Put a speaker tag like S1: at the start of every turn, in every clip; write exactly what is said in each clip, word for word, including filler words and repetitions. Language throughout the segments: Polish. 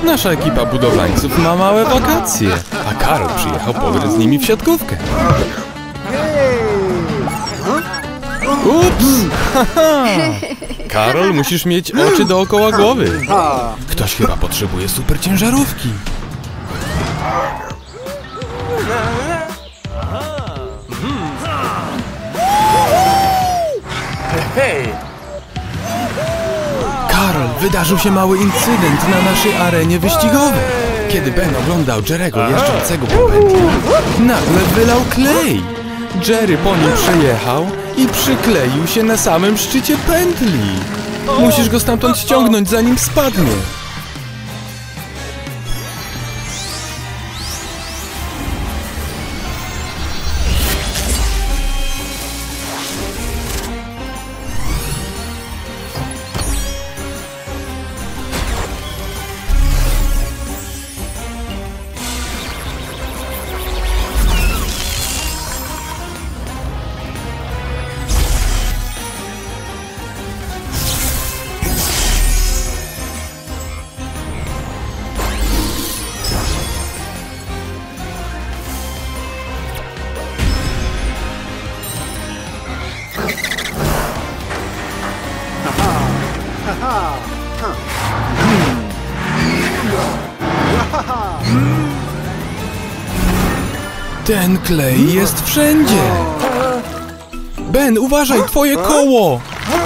S1: Nasza ekipa budowlańców ma małe wakacje, a Karol przyjechał pograć z nimi w siatkówkę. Ups! Haha! Karol, musisz mieć oczy dookoła głowy. Ktoś chyba potrzebuje super ciężarówki. Karol, wydarzył się mały incydent na naszej arenie wyścigowej. Kiedy Ben oglądał Jerry'ego jeżdżącego po pętli, nagle wylał klej. Jerry po nim przejechał i przykleił się na samym szczycie pętli. Musisz go stamtąd ściągnąć, zanim spadnie. Ten klej jest wszędzie. Ben, uważaj, twoje koło!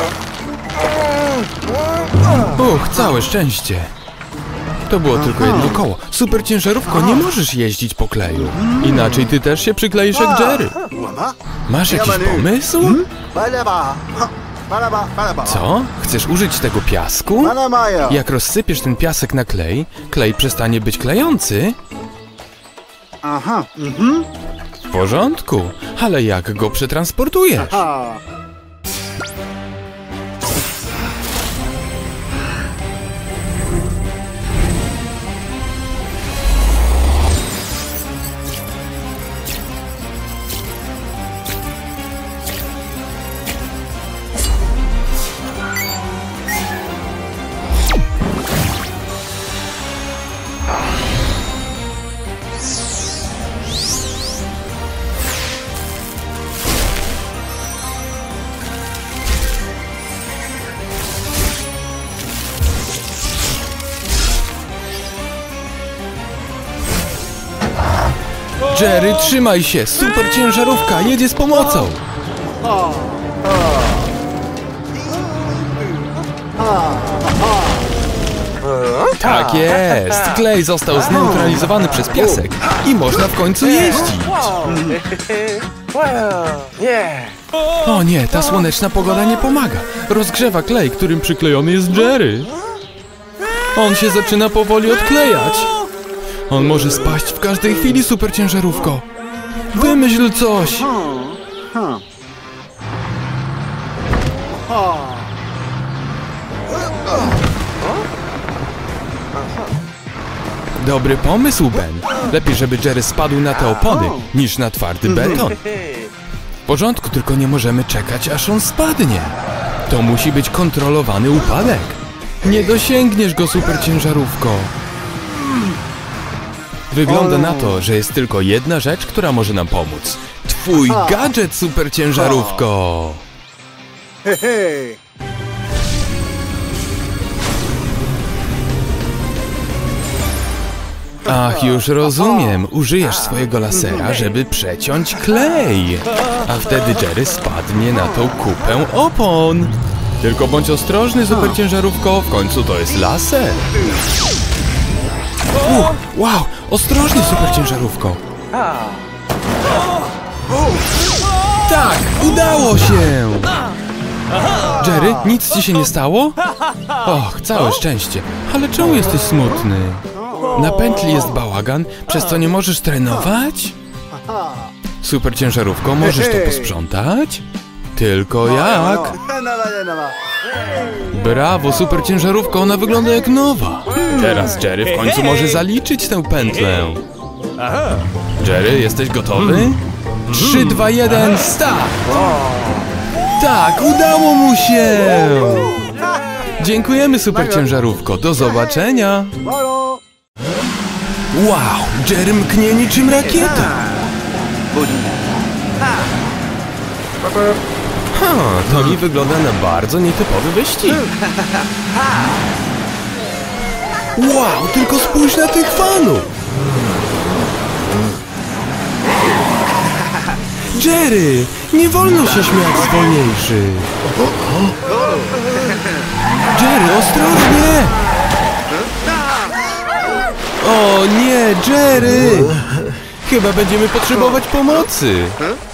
S1: Uch, całe szczęście. To było tylko jedno koło. Super ciężarówko, nie możesz jeździć po kleju. Inaczej ty też się przykleisz jak Jerry. Masz jakiś pomysł? Co? Chcesz użyć tego piasku? Jak rozsypiesz ten piasek na klej, klej przestanie być klejący?
S2: Aha, mhm.
S1: W porządku, ale jak go przetransportujesz?
S2: Aha.
S1: Jerry, trzymaj się! Super ciężarówka jedzie z pomocą! Tak jest! Klej został zneutralizowany przez piasek i można w końcu jeździć! O nie, ta słoneczna pogoda nie pomaga! Rozgrzewa klej, którym przyklejony jest Jerry! On się zaczyna powoli odklejać! On może spaść w każdej chwili, super ciężarówko! Wymyśl coś! Dobry pomysł, Ben. Lepiej, żeby Jerry spadł na te opony, niż na twardy beton. W porządku, tylko nie możemy czekać, aż on spadnie. To musi być kontrolowany upadek. Nie dosięgniesz go, super ciężarówko. Wygląda na to, że jest tylko jedna rzecz, która może nam pomóc. Twój gadżet, super ciężarówko! Ach, już rozumiem. Użyjesz swojego lasera, żeby przeciąć klej. A wtedy Jerry spadnie na tą kupę opon. Tylko bądź ostrożny, super ciężarówko, w końcu to jest laser. Uh, wow, ostrożnie, super ciężarówko. Tak, udało się! Jerry, nic ci się nie stało? Och, całe szczęście. Ale czemu jesteś smutny? Na pętli jest bałagan, przez co nie możesz trenować? Super ciężarówko, możesz to posprzątać? Tylko jak? Brawo, super ciężarówka, ona wygląda jak nowa. Teraz Jerry w końcu może zaliczyć tę pętlę. Jerry, jesteś gotowy? trzy, dwa, jeden, start! Tak, udało mu się! Dziękujemy, super ciężarówko, do zobaczenia! Wow, Jerry mknie niczym rakieta. Ha, to mi wygląda na bardzo nietypowy wyścig. Wow, tylko spójrz na tych fanów. Jerry, nie wolno się śmiać z wolniejszych. Jerry, ostrożnie! O nie, Jerry! Chyba będziemy potrzebować pomocy.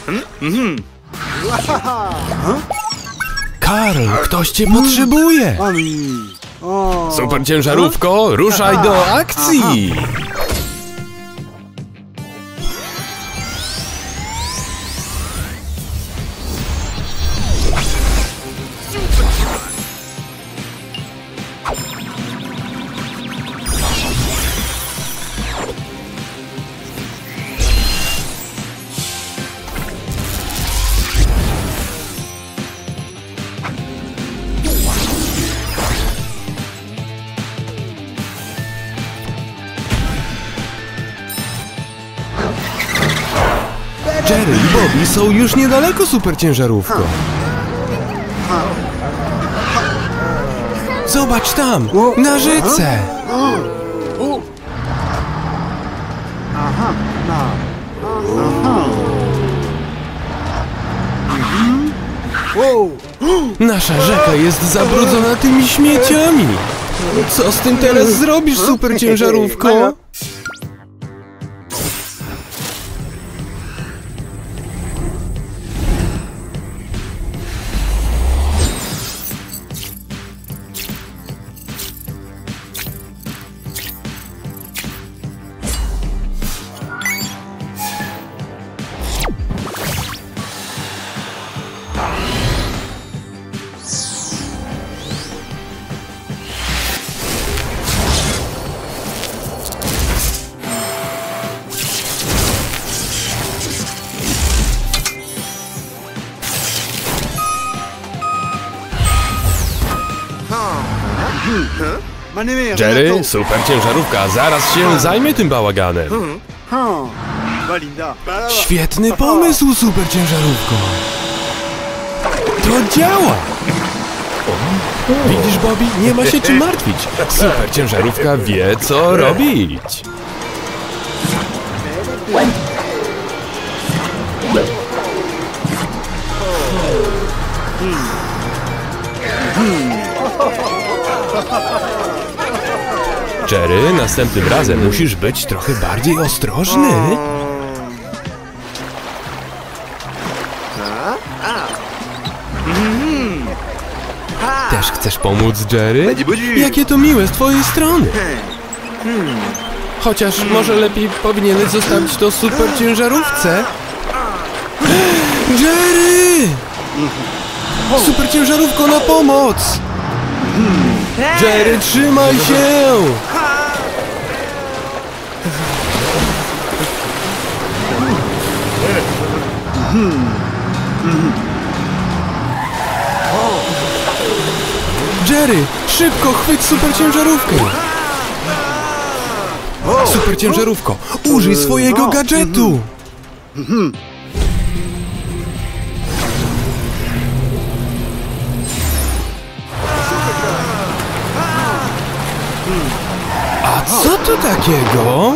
S1: Karl, ktoś cię potrzebuje. Super ciężarówko, ruszaj do akcji! Jerry i Bobby są już niedaleko super ciężarówką. Zobacz tam, na rzece. Nasza rzeka jest zabrudzona tymi śmieciami. Co z tym teraz zrobisz, super ciężarówko? Jerry, super ciężarówka, zaraz się zajmie tym bałaganem. Świetny pomysł, super ciężarówko. To działa. Widzisz, Bobby, nie ma się czym martwić. Super ciężarówka wie, co robić. Jerry, następnym razem musisz być trochę bardziej ostrożny. Też chcesz pomóc, Jerry? Jakie to miłe z twojej strony. Chociaż może lepiej powinieneś zostawić to super ciężarówce. Jerry! Super ciężarówko, na pomoc! Jerry, trzymaj się! Jerry, szybko chwyć super ciężarówkę! Super ciężarówko, użyj swojego gadżetu! A co to takiego?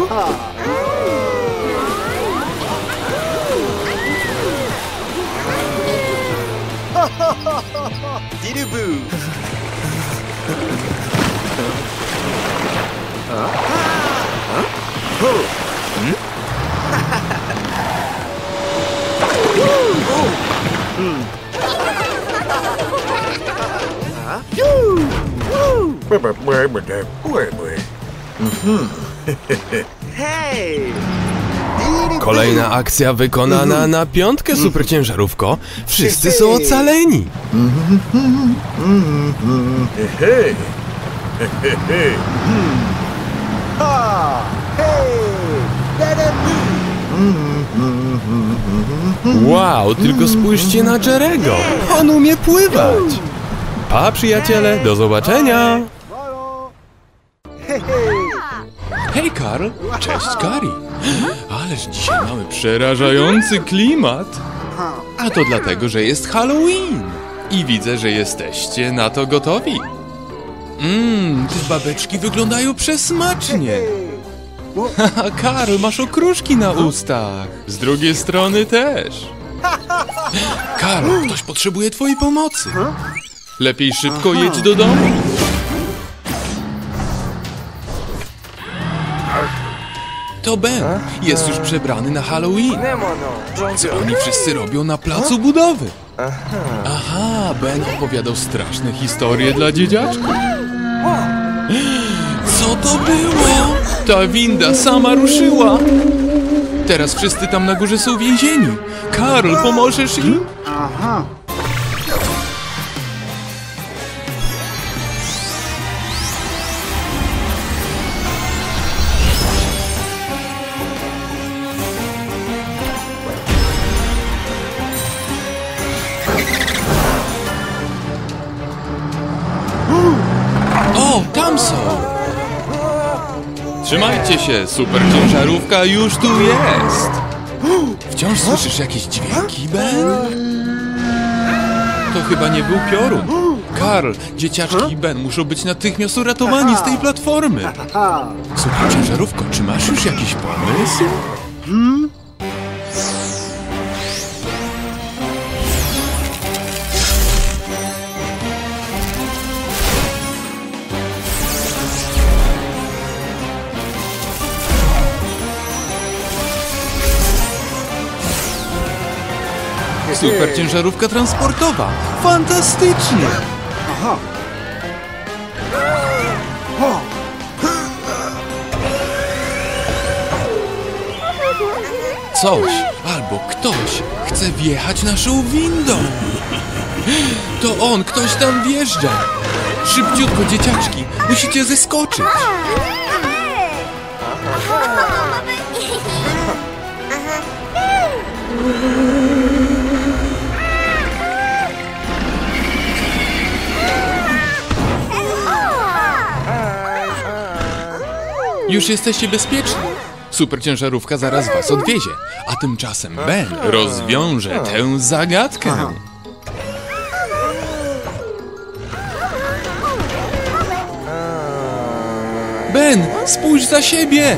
S1: Kolejna akcja wykonana na piątkę, super ciężarówko. Wszyscy są ocaleni. Wow, tylko spójrzcie na Jerego. On umie pływać. Pa, przyjaciele, do zobaczenia. Hej, Karl! Cześć, Kari! Ależ dzisiaj mamy przerażający klimat! A to dlatego, że jest Halloween! I widzę, że jesteście na to gotowi! Mmm, te babeczki wyglądają przesmacznie! Haha, Karl, masz okruszki na ustach! Z drugiej strony też! Karl, ktoś potrzebuje twojej pomocy! Lepiej szybko jedź do domu! To Ben, jest już przebrany na Halloween. Co oni wszyscy robią na placu budowy? Aha, Ben opowiadał straszne historie dla dzieciaczków. Co to było? Ta winda sama ruszyła. Teraz wszyscy tam na górze są więzieni. Karl, pomożesz im?
S2: Aha.
S1: O, tam są! Trzymajcie się, super ciężarówka już tu jest! Wciąż słyszysz jakieś dźwięki, Ben? To chyba nie był piorun. Karl, dzieciaczki i Ben muszą być natychmiast uratowani z tej platformy. Super ciężarówko, czy masz już jakiś pomysł?
S2: Hmm?
S1: Super ciężarówka transportowa! Fantastycznie!
S2: Aha. O.
S1: Coś albo ktoś chce wjechać naszą windą. To on, ktoś tam wjeżdża. Szybciutko, dzieciaczki, musicie zeskoczyć. Już jesteście bezpieczni. Super ciężarówka zaraz was odwiezie, a tymczasem Ben rozwiąże tę zagadkę. Ben, spójrz za siebie!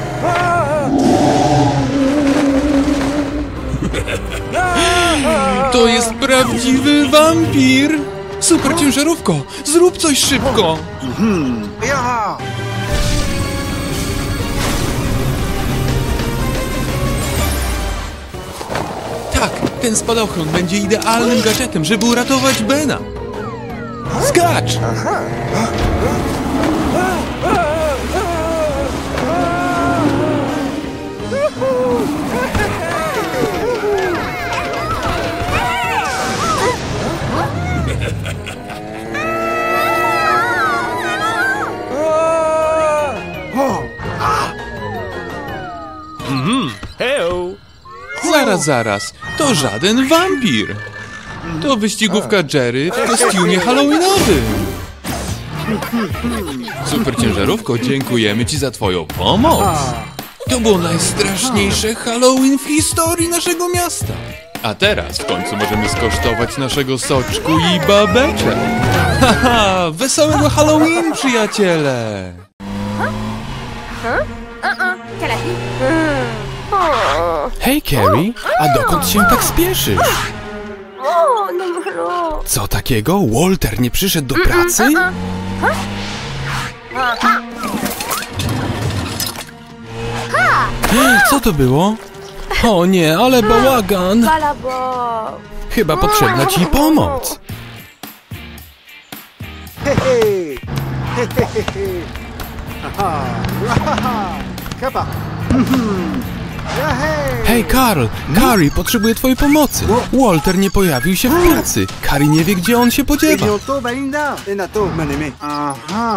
S1: To jest prawdziwy wampir! Super ciężarówko, zrób coś szybko!
S2: Mhm. Ja.
S1: Tak, ten spadochron będzie idealnym gadżetem, żeby uratować Bena. Skacz! Zaraz, zaraz, to żaden wampir. To wyścigówka Jerry w kostiumie halloweenowym. Super ciężarówko, dziękujemy ci za twoją pomoc. To było najstraszniejsze Halloween w historii naszego miasta. A teraz w końcu możemy skosztować naszego soczku i babeczek. Haha, wesołego Halloween, przyjaciele! Hej, Carrie, a dokąd się tak spieszysz? Co takiego? Walter nie przyszedł do pracy? Co to było? O nie, ale bałagan! Chyba potrzebna ci pomoc.
S2: He, he. He, he, he, he. Aha. Wahaha. Kapa. Mhm. Ja, hej.
S1: Hej, Karl! Carrie potrzebuje twojej pomocy. Walter nie pojawił się w pracy. Carrie nie wie, gdzie on się podziewa.
S2: to balinda. Ena to maneme. Aha.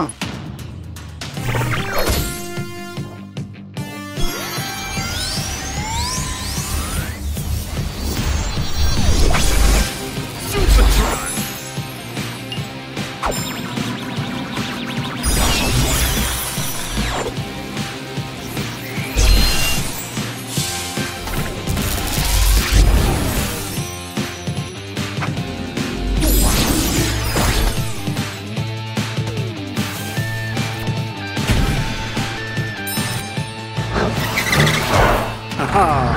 S2: Aha.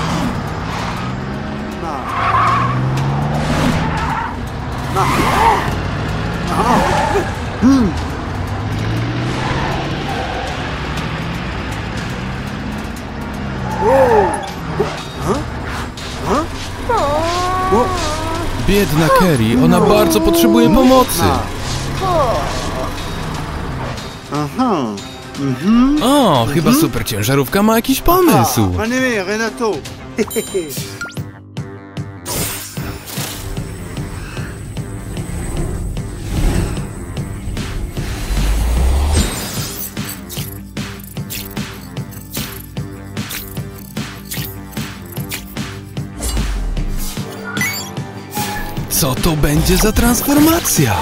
S2: Ma. Ma. Aha. Hmm. Oh. Huh? Huh? Oh.
S1: Biedna Kerry, ona bardzo potrzebuje pomocy.
S2: Aha. Mhm.
S1: O, chyba super ciężarówka ma jakiś pomysł.
S2: Bien-aimé, Renato.
S1: Co to będzie za transformacja?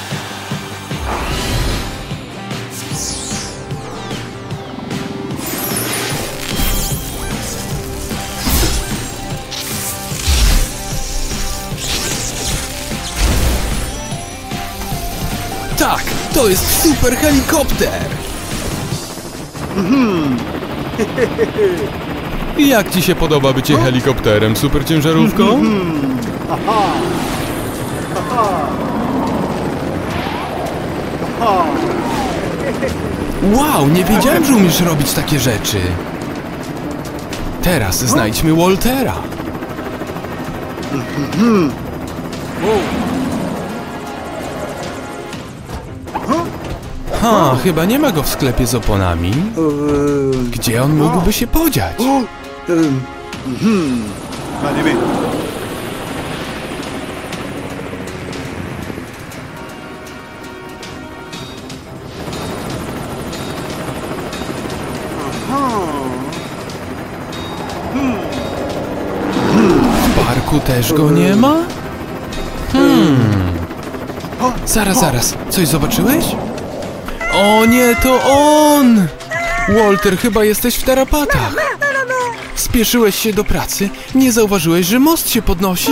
S1: Tak, to jest super helikopter! Jak ci się podoba bycie helikopterem, super ciężarówką?
S2: Aha. Aha. Aha.
S1: Wow, nie wiedziałem, że umiesz robić takie rzeczy. Teraz znajdźmy Waltera. Ha, chyba nie ma go w sklepie z oponami.
S2: Euh,
S1: Gdzie on mógłby się podziać?
S2: oh, euh, mhm. Bien-aimé.
S1: W parku też go nie ma? Hmm. Zaraz, zaraz. Coś zobaczyłeś? O nie, to on! Walter, chyba jesteś w tarapatach. Spieszyłeś się do pracy? Nie zauważyłeś, że most się podnosi?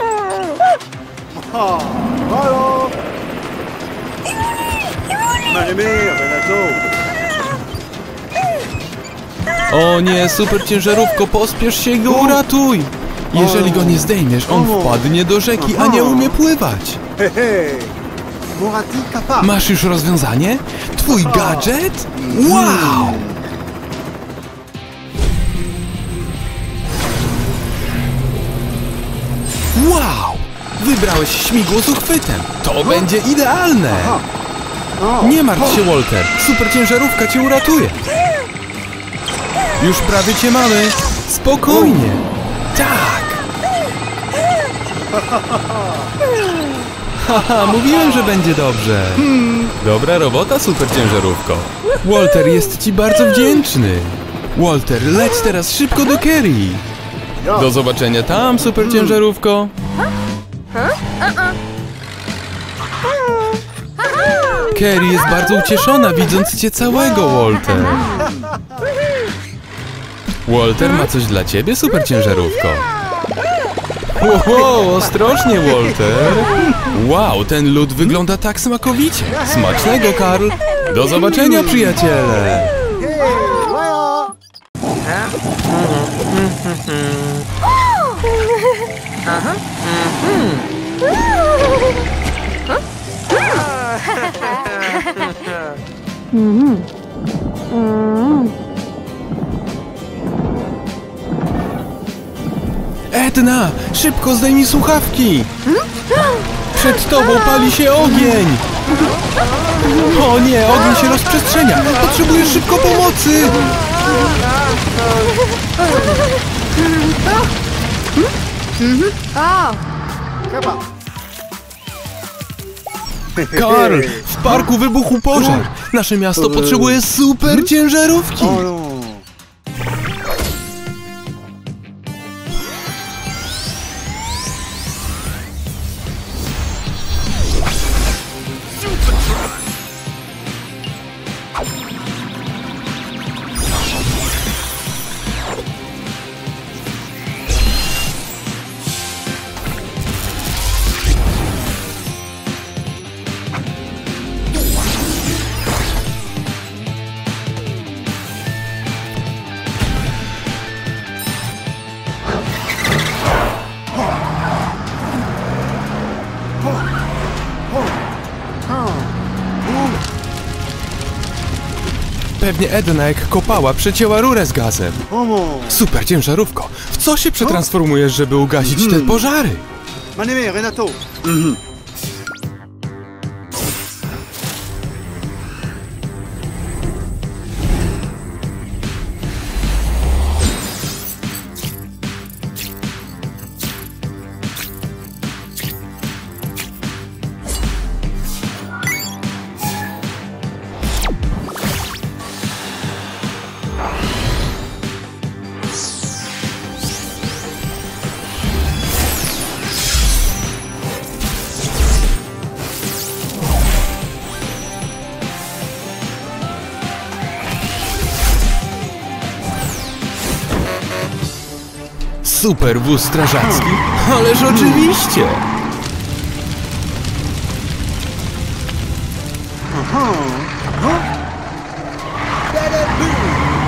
S2: Ah, voilà. Bien-aimé, Renato.
S1: O nie, super ciężarówko, pospiesz się i go uratuj! Jeżeli go nie zdejmiesz, on wpadnie do rzeki, a nie umie pływać.
S2: Hé, hé. Morati Kappa.
S1: Masz już rozwiązanie? Twój gadżet? Wow! Wow! Wybrałeś śmigło z uchwytem. To będzie idealne! Nie martw się, Walter. Super ciężarówka cię uratuje. Już prawie cię mamy. Spokojnie. Tak. Haha, mówiłem, że będzie dobrze. Dobra robota, super ciężarówko. Walter jest ci bardzo wdzięczny. Walter, leć teraz szybko do Kerry. Do zobaczenia tam, super ciężarówko. Kerry jest bardzo ucieszona, widząc cię całego, Walter. Walter ma coś dla ciebie, super ciężarówko. Wow, ostrożnie, Walter. Wow, ten lód wygląda tak smakowicie. Smacznego, Karl. Do zobaczenia, przyjaciele.
S2: Hé, voilà.
S1: Edna, szybko zdejmij słuchawki. Przed tobą pali się ogień. O nie, ogień się rozprzestrzenia. Potrzebujesz szybko pomocy.
S2: Kappa.
S1: Karl, w parku wybuchł pożar. Nasze miasto potrzebuje super ciężarówki.
S2: Oh non.
S1: Pewnie Edna jak kopała przecięła rurę z gazem.
S2: Omo.
S1: Super ciężarówko, w co się przetransformujesz, żeby ugasić te pożary?
S2: Maneme, Renato.
S1: Super wóz strażacki? Ależ oczywiście!
S2: Aha. Huh? Bada boom.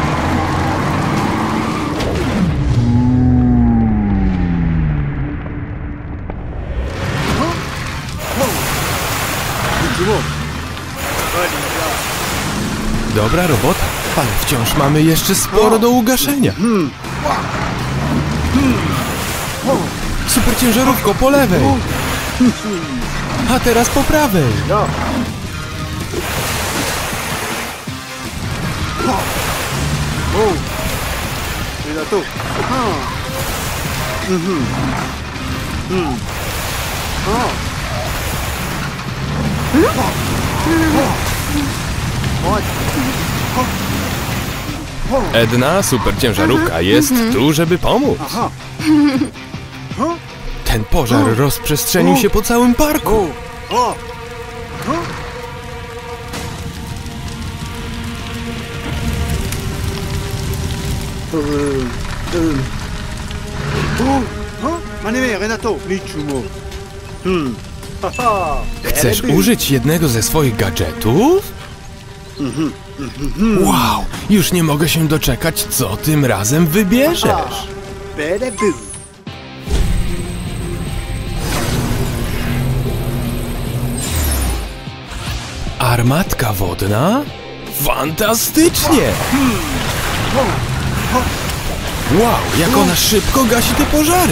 S2: Huh? Wow. Widziło.
S1: Dobra robota, ale wciąż mamy jeszcze sporo do ugaszenia. Super ciężarówko po lewej, a teraz po prawej.
S2: Ja. Wow. Renato. Aha. Mhm. Hmm. Ah.
S1: Edna, super ciężarówka, jest tu, żeby pomóc.
S2: Aha. Huh?
S1: Ten pożar rozprzestrzenił się po całym parku.
S2: Oh. Oh. Huh? Um. Um. Oh. Huh? Maneme, Renato. Michumo. Hmm. Haha.
S1: Chcesz użyć jednego ze swoich gadżetów? Wow, już nie mogę się doczekać, co tym razem wybierzesz.
S2: Bada boom.
S1: Armatka wodna? Fantastycznie! Wow, jak ona szybko gasi te pożary!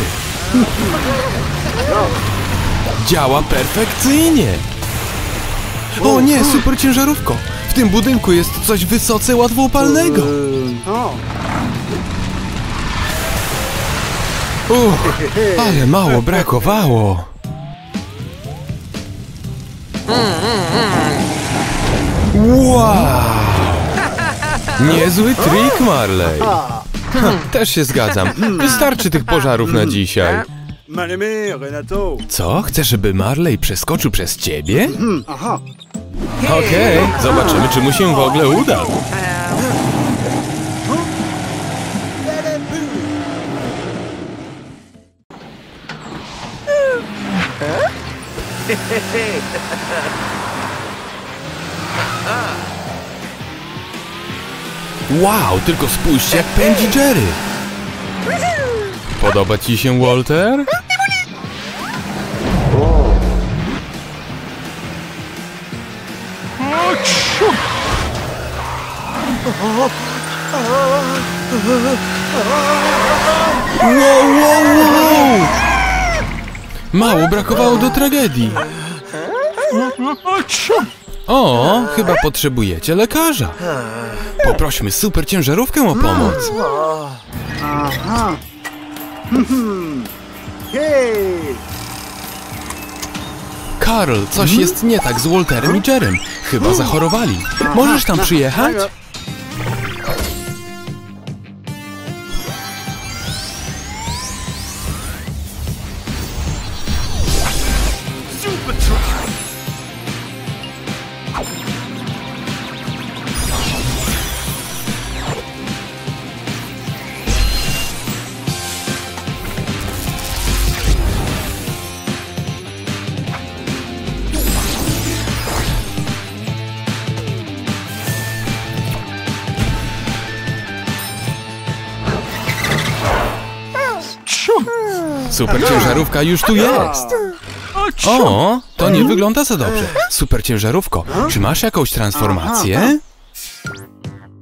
S1: Działa perfekcyjnie! O nie, super ciężarówko! W tym budynku jest coś wysoce łatwopalnego!
S2: Oh.
S1: Uch, ale mało brakowało! Wow! Niezły trik, Marley! Ha, też się zgadzam. Wystarczy tych pożarów na dzisiaj.
S2: Maneme, Renato.
S1: Co? Chcesz, żeby Marley przeskoczył przez ciebie?
S2: Aha.
S1: Okej, zobaczymy, czy mu się w ogóle uda.
S2: Bada boom.
S1: Wow, tylko spójrzcie, jak pędzi Jerry. Podoba ci się, Walter? Wow, wow, wow! Mało brakowało do tragedii. O, chyba potrzebujecie lekarza. Poprośmy super ciężarówkę o pomoc.
S2: Aha. Hmm. Hej.
S1: Karl, coś jest nie tak z Walterem i Jerem. Chyba zachorowali. Możesz tam przyjechać? Super ciężarówka już tu jest. O, to nie wygląda za dobrze. Super ciężarówko, czy masz jakąś transformację?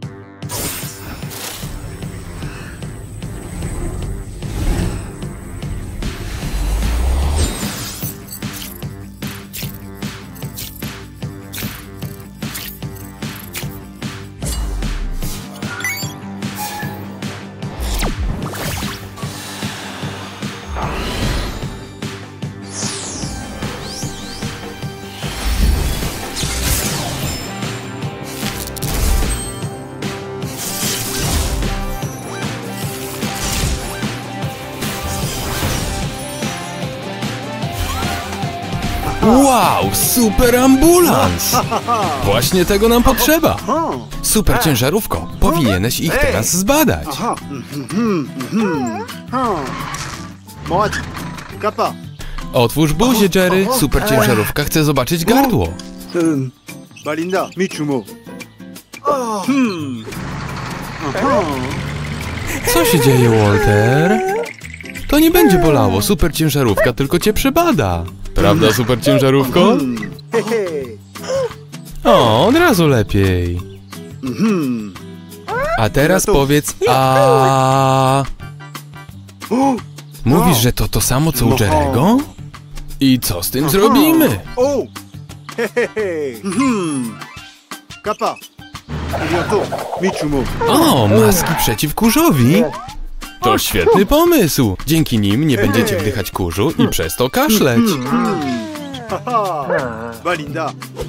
S1: Wow, super ambulans! Właśnie tego nam potrzeba. Super ciężarówko, powinieneś ich teraz zbadać.
S2: Aha. Mhm, mhm. Ha. Młodź. Kappa.
S1: Otwórz buzię, Jerry. Super ciężarówka chce zobaczyć gardło.
S2: Um, Malinda, Michumo. Hmm. Aha.
S1: Co się dzieje, Walter? To nie będzie bolało, super ciężarówka tylko cię przebada. Prawda, super ciężarówko?
S2: Hmm. He, he.
S1: O, od razu lepiej.
S2: Mhm.
S1: A teraz powiedz a.
S2: O.
S1: Mówisz, że to to samo co u Jerry'ego? I co z tym zrobimy?
S2: O. He, he, he. Mhm. Kappa. Bientôt. Michumo.
S1: O, maski przeciw kurzowi? To świetny pomysł. Dzięki nim nie będziecie wdychać kurzu i przez to kaszleć.
S2: Haha. Malinda.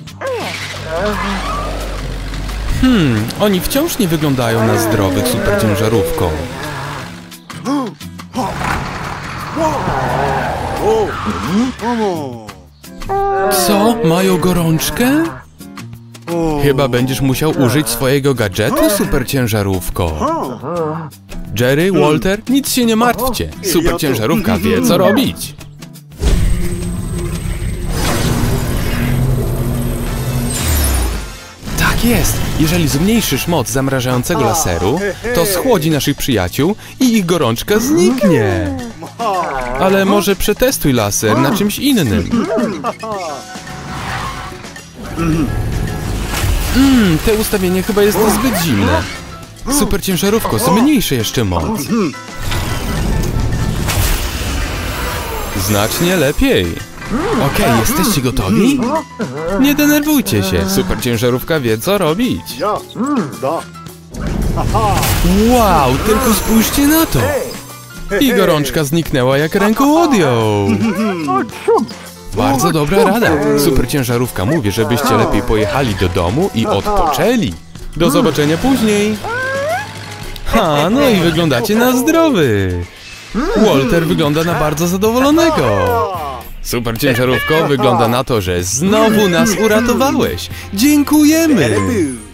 S1: Hmm, oni wciąż nie wyglądają na zdrowych super ciężarówką.
S2: O. Omo.
S1: Co? Mają gorączkę?
S2: O.
S1: Chyba będziesz musiał użyć swojego gadżetu, super ciężarówko.
S2: Ha.
S1: Jerry, Walter, nic się nie martwcie. Super ciężarówka wie, co robić. Tak jest. Jeżeli zmniejszysz moc zamrażającego laseru, to schłodzi naszych przyjaciół i ich gorączka zniknie. Ale może przetestuj laser na czymś innym. Mmm, te ustawienie chyba jest zbyt zimne. Super ciężarówko, zmniejszę jeszcze moc. Znacznie lepiej. Okej, jesteście gotowi? Nie denerwujcie się, super ciężarówka wie, co robić.
S2: Ja. Da.
S1: Wow, tylko spójrzcie na to. I gorączka zniknęła jak ręką odjął. Bardzo dobra rada. Super ciężarówka mówi, żebyście lepiej pojechali do domu i odpoczęli. Do zobaczenia później. Ha, no i wyglądacie na zdrowych. Walter wygląda na bardzo zadowolonego. Super ciężarówko, wygląda na to, że znowu nas uratowałeś. Dziękujemy.